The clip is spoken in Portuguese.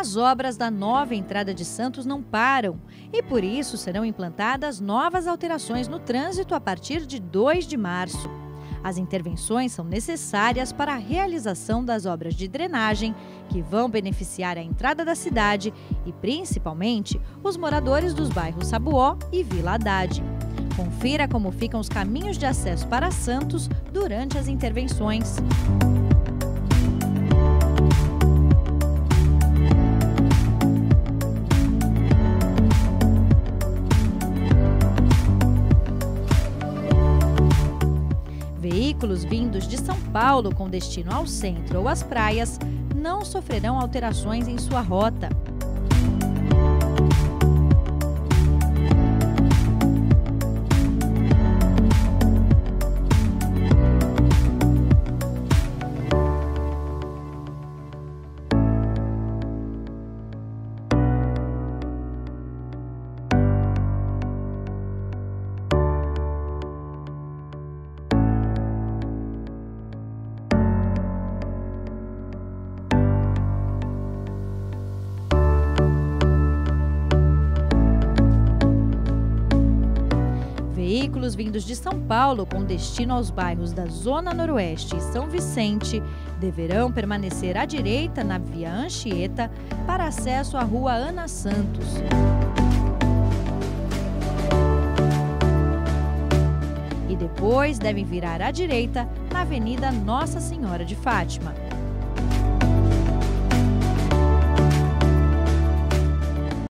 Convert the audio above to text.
As obras da nova entrada de Santos não param e, por isso, serão implantadas novas alterações no trânsito a partir de 2 de março. As intervenções são necessárias para a realização das obras de drenagem, que vão beneficiar a entrada da cidade e, principalmente, os moradores dos bairros Sabuó e Vila Haddad. Confira como ficam os caminhos de acesso para Santos durante as intervenções. Veículos vindos de São Paulo com destino ao centro ou às praias não sofrerão alterações em sua rota. Veículos vindos de São Paulo com destino aos bairros da Zona Noroeste e São Vicente deverão permanecer à direita na Via Anchieta para acesso à Rua Ana Santos. E depois devem virar à direita na Avenida Nossa Senhora de Fátima.